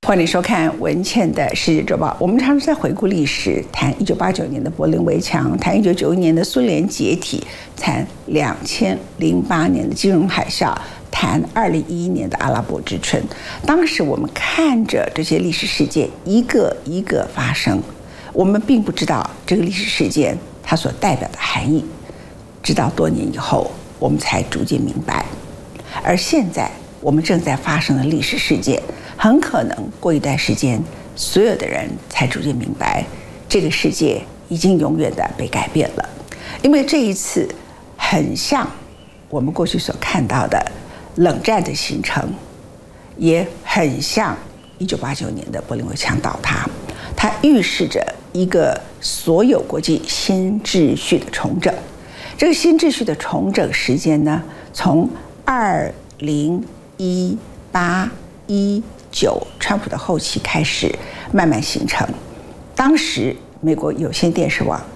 欢迎收看文茜的世界周报。我们常常在回顾历史，谈1989年的柏林围墙，谈1991年的苏联解体，谈2008年的金融海啸，谈2011年的阿拉伯之春。当时我们看着这些历史事件一个一个发生，我们并不知道这个历史事件它所代表的含义，直到多年以后，我们才逐渐明白。而现在我们正在发生的历史事件，很可能过一段时间，所有的人才逐渐明白，这个世界已经永远的被改变了。因为这一次很像我们过去所看到的冷战的形成，也很像1989年的柏林围墙倒塌，它预示着一个所有国际新秩序的重整。这个新秩序的重整时间呢，从2018、19川普的后期开始慢慢形成。当时美国有线电视网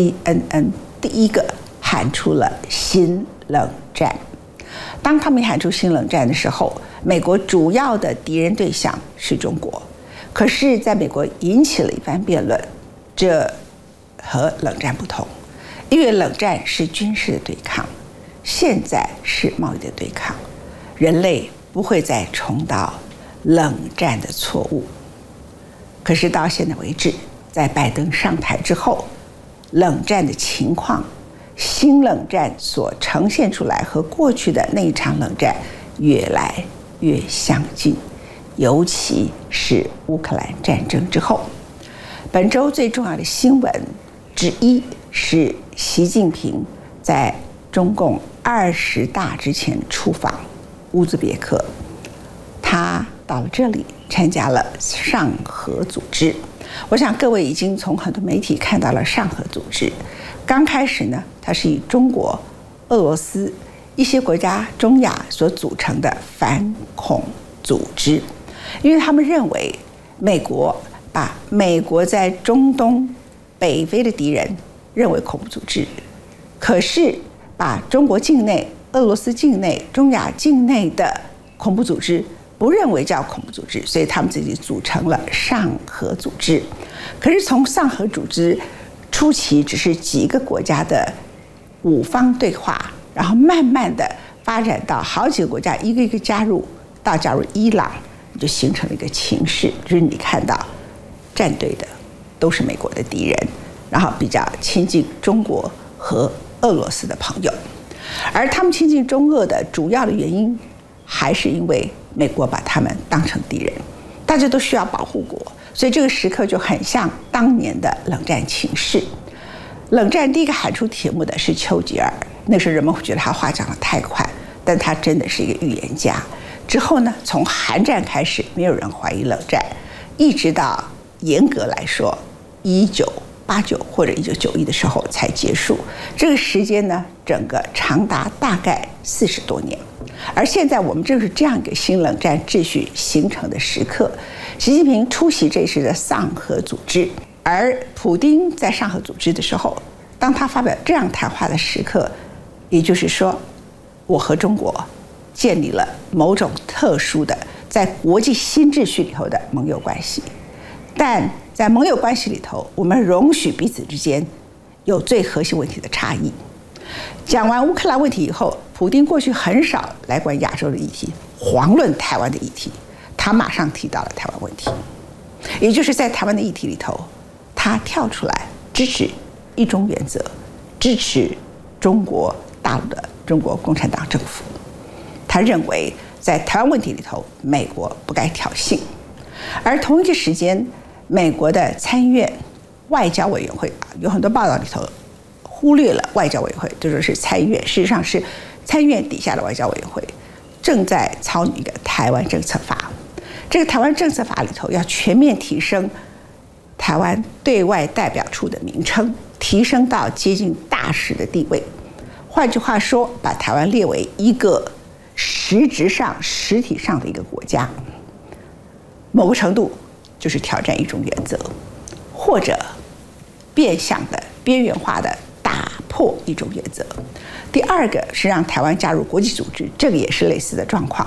CNN 第一个喊出了新冷战。当他们喊出新冷战的时候，美国主要的敌人对象是中国。可是在美国引起了一番辩论，这和冷战不同，因为冷战是军事的对抗，现在是贸易的对抗。人类不会再重蹈冷战的错误。可是到现在为止，在拜登上台之后，冷战的情况，新冷战所呈现出来和过去的那一场冷战越来越相近，尤其是乌克兰战争之后。本周最重要的新闻之一是习近平在中共20大之前出访乌兹别克，他到了这里参加了上合组织。我想各位已经从很多媒体看到了上合组织。刚开始呢，它是以中国、俄罗斯一些国家中亚所组成的反恐组织，因为他们认为美国把美国在中东、北非的敌人认为恐怖组织，可是把中国境内、俄罗斯境内、中亚境内的恐怖组织不认为叫恐怖组织，所以他们自己组成了上合组织。可是从上合组织初期只是几个国家的五方对话，然后慢慢的发展到好几个国家一个一个加入，到加入伊朗，就形成了一个情势，就是你看到站队的都是美国的敌人，然后比较亲近中国和俄罗斯的朋友。而他们亲近中俄的主要的原因，还是因为美国把他们当成敌人，大家都需要保护国，所以这个时刻就很像当年的冷战情势。冷战第一个喊出题目的是丘吉尔，那时候人们会觉得他话讲得太快，但他真的是一个预言家。之后呢，从韩战开始，没有人怀疑冷战，一直到严格来说1989或者1991的时候才结束。这个时间呢，整个长达大概40多年。而现在我们正是这样一个新冷战秩序形成的时刻。习近平出席这次的上合组织，而普丁在上合组织的时候，当他发表这样谈话的时刻，也就是说，我和中国建立了某种特殊的在国际新秩序里头的盟友关系，但在盟友关系里头，我们容许彼此之间有最核心问题的差异。讲完乌克兰问题以后，普丁过去很少来管亚洲的议题，遑论台湾的议题，他马上提到了台湾问题。也就是在台湾的议题里头，他跳出来支持一中原则，支持中国大陆的中国共产党政府。他认为在台湾问题里头，美国不该挑衅。而同一个时间，美国的参议院外交委员会有很多报道里头忽略了外交委员会，就说是参议院，事实上是参议院底下的外交委员会正在草拟一个台湾政策法。这个台湾政策法里头要全面提升台湾对外代表处的名称，提升到接近大使的地位。换句话说，把台湾列为一个实质上、实体上的一个国家，某个程度就是挑战一种原则，或者变相的、边缘化的打破一种原则。第二个是让台湾加入国际组织，这个也是类似的状况。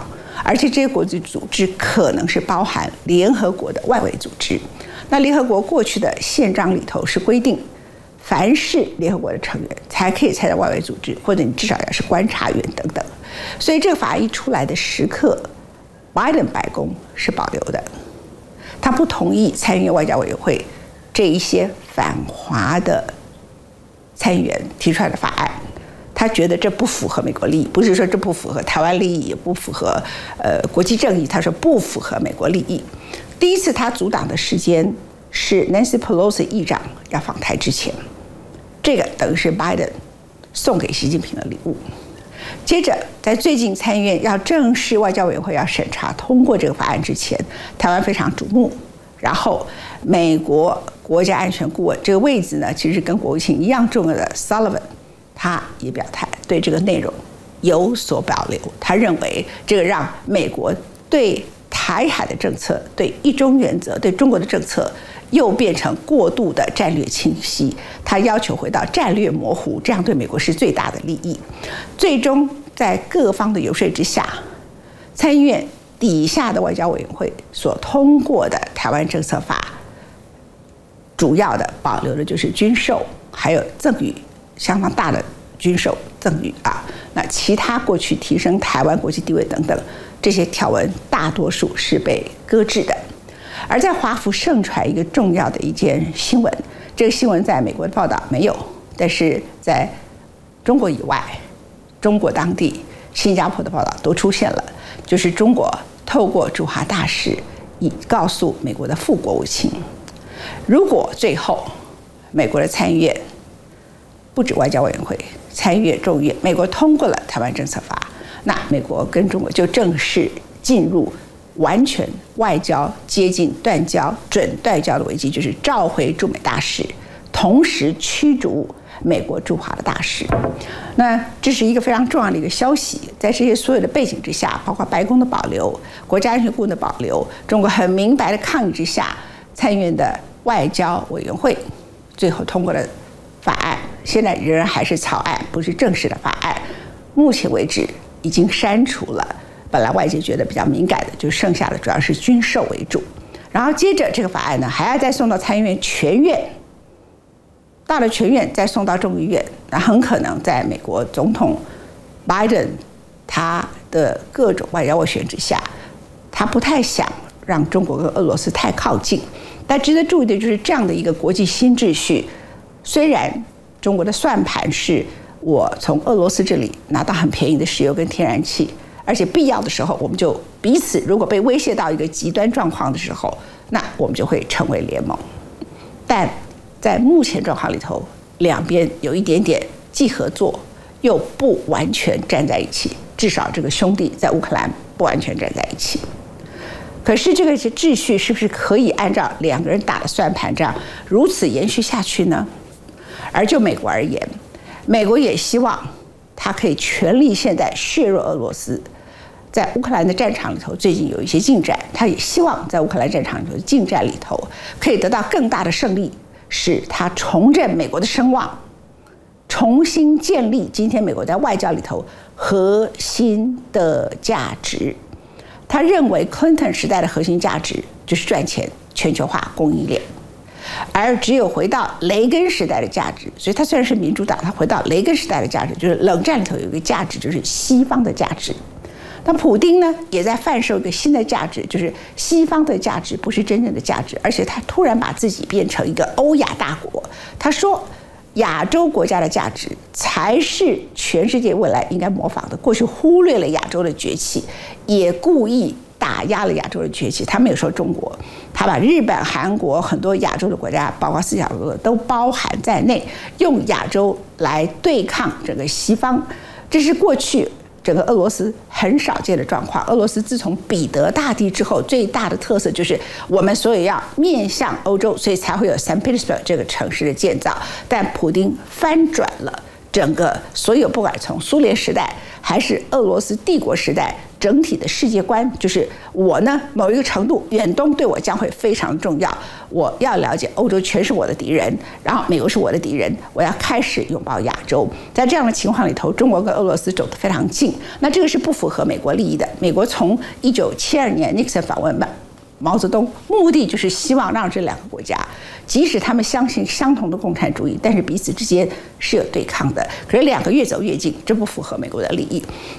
而且这些国际组织可能是包含联合国的外围组织。那联合国过去的宪章里头是规定，凡是联合国的成员才可以参加外围组织，或者你至少要是观察员等等。所以这个法案一出来的时刻，拜登白宫是保留的，他不同意参议院外交委员会这一些反华的参议员提出来的法案，他觉得这不符合美国利益，不是说这不符合台湾利益，也不符合国际正义，他说不符合美国利益。第一次他阻挡的时间是 Nancy Pelosi 议长要访台之前，这个等于是拜登送给习近平的礼物。接着，在最近参议院要正式外交委员会要审查通过这个法案之前，台湾非常瞩目。然后，美国国家安全顾问这个位置呢，其实跟国务卿一样重要的 Sullivan， 他也表态对这个内容有所保留。他认为这个让美国对台海的政策、对一中原则、对中国的政策又变成过度的战略清晰，他要求回到战略模糊，这样对美国是最大的利益。最终在各方的游说之下，参议院底下的外交委员会所通过的台湾政策法，主要的保留的就是军售，还有赠与，相当大的军售赠与啊。那其他过去提升台湾国际地位等等这些条文，大多数是被搁置的。而在华府盛传一个重要的一件新闻，这个新闻在美国的报道没有，但是在中国以外，中国当地、新加坡的报道都出现了，就是中国透过驻华大使以告诉美国的副国务卿，如果最后美国的参议院不止外交委员会、参议院、众议院，美国通过了台湾政策法，那美国跟中国就正式进入完全外交接近断交、准断交的危机，就是召回驻美大使，同时驱逐美国驻华的大使。那这是一个非常重要的一个消息。在这些所有的背景之下，包括白宫的保留、国家安全顾问的保留，中国很明白的抗议之下，参议院的外交委员会最后通过了法案，现在仍然还是草案，不是正式的法案。目前为止已经删除了本来外界觉得比较敏感的，就剩下的主要是军售为主。然后接着这个法案呢，还要再送到参议院全院，到了全院再送到众议院，那很可能在美国总统拜登他的各种外交斡旋之下，他不太想让中国跟俄罗斯太靠近。但值得注意的就是这样的一个国际新秩序，虽然中国的算盘是我从俄罗斯这里拿到很便宜的石油跟天然气，而且必要的时候我们就彼此如果被威胁到一个极端状况的时候，那我们就会成为联盟。但在目前状况里头，两边有一点点既合作又不完全站在一起，至少这个兄弟在乌克兰不完全站在一起。可是这个秩序是不是可以按照两个人打的算盘这样如此延续下去呢？而就美国而言，美国也希望他可以全力现在削弱俄罗斯。在乌克兰的战场里头，最近有一些进展，他也希望在乌克兰战场里头的进战里头可以得到更大的胜利，使他重振美国的声望，重新建立今天美国在外交里头核心的价值。他认为 Clinton 时代的核心价值就是赚钱、全球化、供应链，而只有回到雷根时代的价值，所以他虽然是民主党，他回到雷根时代的价值，就是冷战里头有一个价值，就是西方的价值。那普丁呢，也在贩售一个新的价值，就是西方的价值不是真正的价值，而且他突然把自己变成一个欧亚大国。他说，亚洲国家的价值才是全世界未来应该模仿的。过去忽略了亚洲的崛起，也故意打压了亚洲的崛起。他没有说中国，他把日本、韩国很多亚洲的国家，包括四小国都包含在内，用亚洲来对抗整个西方。这是过去整个俄罗斯很少见的状况。俄罗斯自从彼得大帝之后，最大的特色就是我们所有要面向欧洲，所以才会有 St. Petersburg 这个城市的建造。但普丁翻转了整个所有，不管从苏联时代还是俄罗斯帝国时代整体的世界观？就是我呢，某一个程度，远东对我将会非常重要。我要了解欧洲全是我的敌人，然后美国是我的敌人，我要开始拥抱亚洲。在这样的情况里头，中国跟俄罗斯走得非常近，那这个是不符合美国利益的。美国从1972年尼克森访问毛泽东，目的就是希望让这两个国家，即使他们相信相同的共产主义，但是彼此之间是有对抗的。可是两个越走越近，这不符合美国的利益。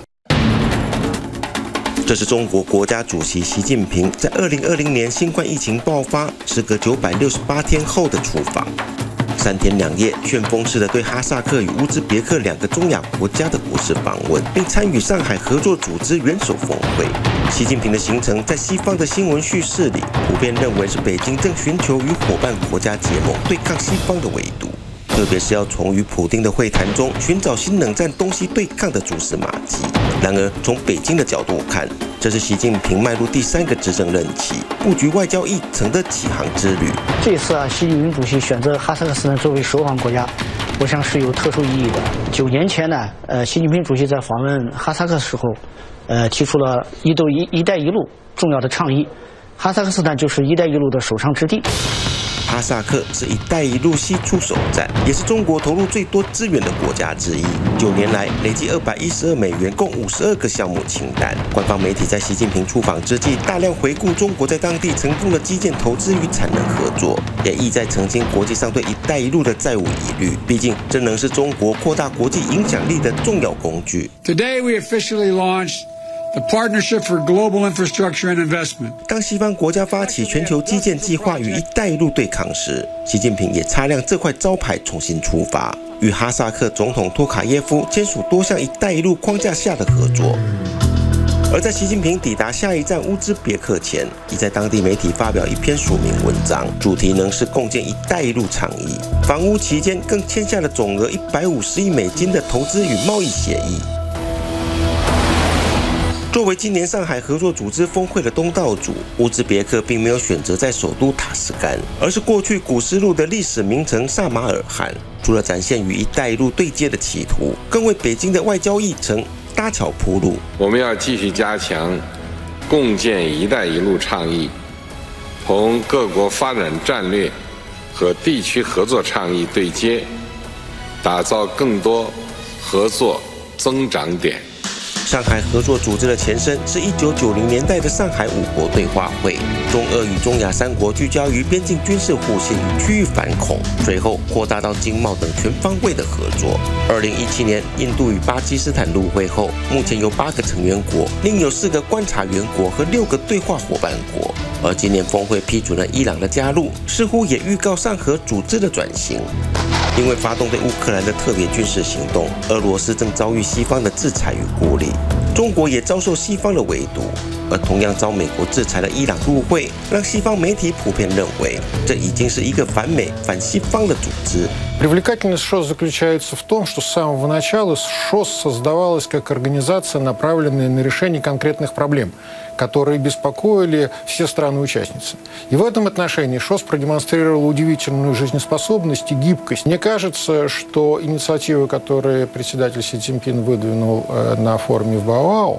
这是中国国家主席习近平在2020年新冠疫情爆发，时隔968天后的出访。3天2夜，旋风式的对哈萨克与乌兹别克2个中亚国家的国事访问，并参与上海合作组织元首峰会。习近平的行程在西方的新闻叙事里，普遍认为是北京正寻求与伙伴国家结盟对抗西方的围堵，特别是要从与普丁的会谈中寻找新冷战东西对抗的蛛丝马迹。然而，从北京的角度看，这是习近平迈入第3个执政任期，布局外交议程的起航之旅。 这次习近平主席选择哈萨克斯坦作为首访国家，我想是有特殊意义的。9年前呢，习近平主席在访问哈萨克的时候，提出了“一带一路”重要的倡议，哈萨克斯坦就是“一带一路”的首倡之地。 哈萨克是一带一路西出首站，也是中国投入最多资源的国家之一。9年来累计212美元，共52个项目清单。官方媒体在习近平出访之际，大量回顾中国在当地成功的基建投资与产能合作，也意在澄清国际上对一带一路的债务疑虑。毕竟，这能是中国扩大国际影响力的重要工具。 Today we officially launched the Partnership for Global Infrastructure and Investment. 当西方国家发起全球基建计划与一带一路对抗时，习近平也擦亮这块招牌，重新出发，与哈萨克总统托卡耶夫签署多项一带一路框架下的合作。而在习近平抵达下一站乌兹别克前，已在当地媒体发表一篇署名文章，主题仍是共建一带一路倡议。访乌期间更签下了总额150亿美金的投资与贸易协议。作为今年上海合作组织峰会的东道主，乌兹别克并没有选择在首都塔什干，而是过去古丝路的历史名城萨马尔罕。除了展现与一带一路对接的企图，更为北京的外交议程搭桥铺路。 我们要继续加强共建一带一路倡议，同各国发展战略和地区合作倡议对接，打造更多合作增长点。 上海合作组织的前身是1990年代的上海5国对话会，中俄与中亚3国聚焦于边境军事互信与区域反恐，随后扩大到经贸等全方位的合作。2017年，印度与巴基斯坦入会后，目前有8个成员国，另有4个观察员国和6个对话伙伴国。而今年峰会批准了伊朗的加入，似乎也预告上合组织的转型。因为发动对乌克兰的特别军事行动，俄罗斯正遭遇西方的制裁与孤立，中国也遭受西方的围堵。而同样遭美国制裁的伊朗入会，让西方媒体普遍认为，这已经是一个反美、反西方的组织。 Привлекательность ШОС заключается в том, что с самого начала ШОС создавалась как организация, направленная на решение конкретных проблем, которые беспокоили все страны-участницы. И в этом отношении ШОС продемонстрировала удивительную жизнеспособность и гибкость. Мне кажется, что инициативы, которые председатель Си Цзиньпин выдвинул на форуме в Баоау,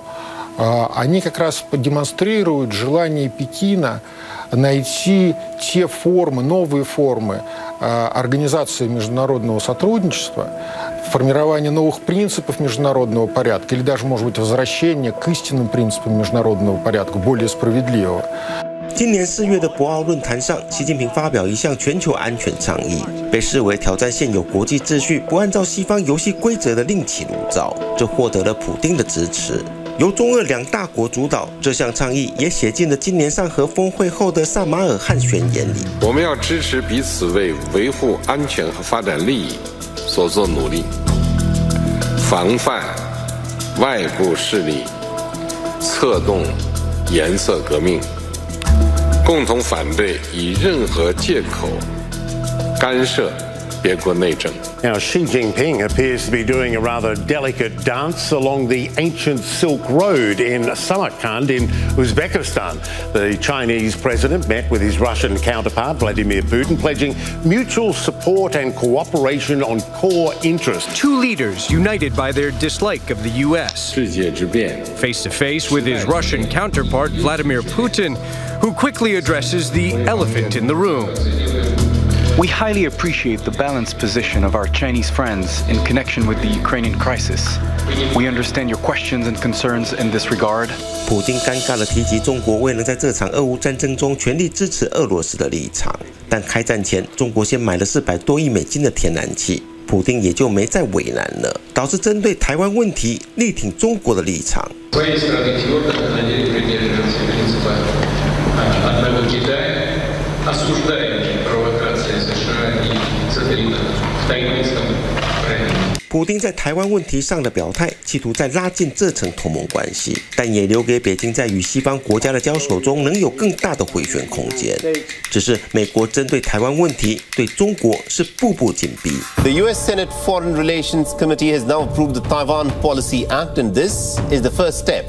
они как раз демонстрируют желание Пекина найти те формы, новые формы организации международного сотрудничества, формирования новых принципов международного порядка или даже, может быть, возвращения к истинным принципам международного порядка, более справедливого. 今年4月的博鳌论坛上，习近平发表一项全球安全倡议，被视为挑战现有国际秩序、不按照西方游戏规则的另起炉灶，这获得了普丁的支持。由中俄2大国主导，这项倡议也写进了今年上合峰会后的萨马尔罕宣言里。 我们要支持彼此为维护安全和发展利益所做努力，防范外部势力策动颜色革命，共同反对以任何借口干涉别国内政。 Now, Xi Jinping appears to be doing a rather delicate dance along the ancient Silk Road in Samarkand in Uzbekistan. The Chinese president met with his Russian counterpart, Vladimir Putin, pledging mutual support and cooperation on core interests. Two leaders united by their dislike of the U.S. 世界之变 Face to face with his Russian counterpart, Vladimir Putin, who quickly addresses the elephant in the room. We highly appreciate the balanced position of our Chinese friends in connection with the Ukrainian crisis. We understand your questions and concerns in this regard. 普丁尴尬地提及中国未能在这场俄乌战争中全力支持俄罗斯的立场，但开战前中国先买了400多亿美金的天然气，普丁也就没再为难了，导致针对台湾问题力挺中国的立场。普丁在台湾问题上的表态，企图在拉近这层同盟关系，但也留给北京在与西方国家的交手中能有更大的回旋空间。只是美国针对台湾问题对中国是步步紧逼。 The U.S. Senate Foreign Relations Committee has now approved the Taiwan Policy Act, and this is the first step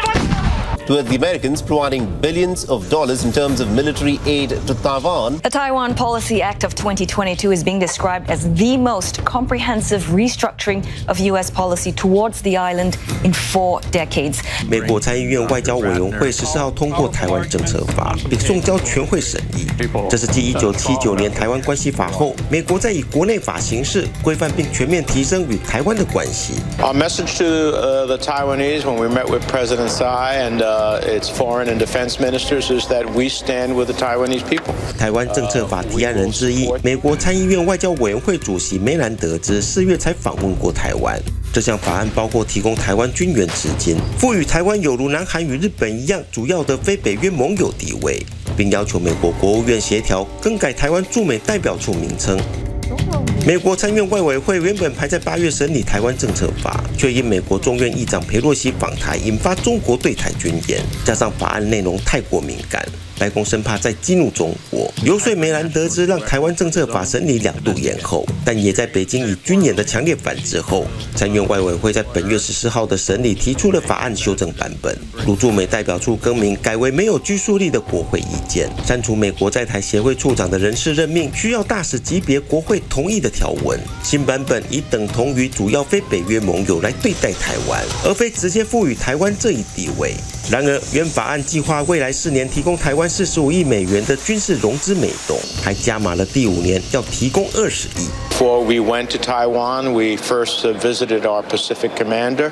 towards the Americans providing billions of dollars in terms of military aid to Taiwan. The Taiwan Policy Act of 2022 is being described as the most comprehensive restructuring of U.S. policy towards the island in 4 decades. 美国参议院外交委员会14号通过台湾政策法，并送交全会审议。这是继1979年台湾关系法后，美国在以国内法形式规范并全面提升与台湾的关系。 Our message to the Taiwanese when we met with President Tsai and its foreign and defense ministers is that we stand with the Taiwanese people. 台湾政策法提案人之一，美国参议院外交委员会主席梅兰德兹4月才访问过台湾。这项法案包括提供台湾军援资金，赋予台湾有如南韩与日本一样主要的非北约盟友地位，并要求美国国务院协调更改台湾驻美代表处名称。美国参院外委会原本排在8月审理台湾政策法，却因美国众院议长裴洛西访台，引发中国对台军演，加上法案内容太过敏感，白宫生怕再激怒中国，游说梅兰德兹让台湾政策法审理2度延后，但也在北京以军演的强烈反制后，参院外委会在本月14号的审理提出了法案修正版本，如驻美代表处更名改为没有拘束力的国会意见，删除美国在台协会处长的人事任命需要大使级别国会同意的条文。新版本以等同于主要非北约盟友来对待台湾，而非直接赋予台湾这一地位。然而，原法案计划未来4年提供台湾45亿美元的军事融资美动，还加码了第5年要提供20亿。 Before we went to Taiwan, we first visited our Pacific commander,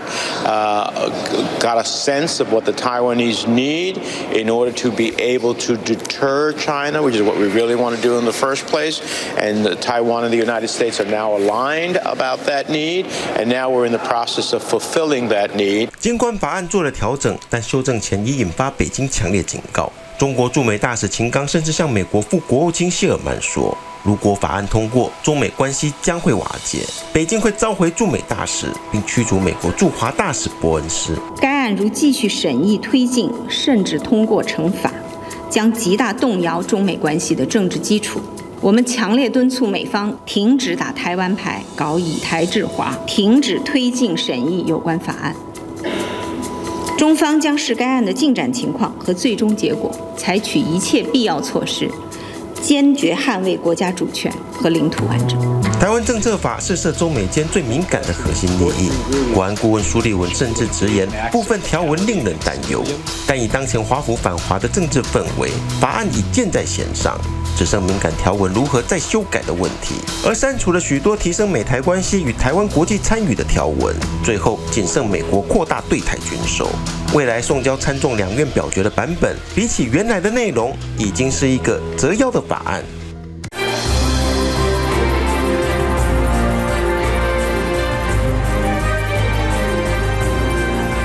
got a sense of what the Taiwanese need in order to be able to deter China, which is what we really want to do in the first place. And Taiwan and the United States are now aligned about that need, and now we're in the process of fulfilling that need. 尽管法案做了调整，但修正前已引发北京强烈警告。中国驻美大使秦刚甚至向美国副国务卿谢尔曼说，如果法案通过，中美关系将会瓦解，北京会召回驻美大使，并驱逐美国驻华大使伯恩斯。 该案如继续审议推进，甚至通过成法，将极大动摇中美关系的政治基础。我们强烈敦促美方停止打台湾牌，搞以台制华，停止推进审议有关法案。中方将视该案的进展情况和最终结果，采取一切必要措施，坚决捍卫国家主权和领土完整。 台湾政策法是涉中美间最敏感的核心利益，国安顾问苏立文甚至直言，部分条文令人担忧。但以当前华府反华的政治氛围，法案已箭在弦上，只剩敏感条文如何再修改的问题。而删除了许多提升美台关系与台湾国际参与的条文，最后仅剩美国扩大对台军售。未来送交参众两院表决的版本，比起原来的内容，已经是一个折腰的法案。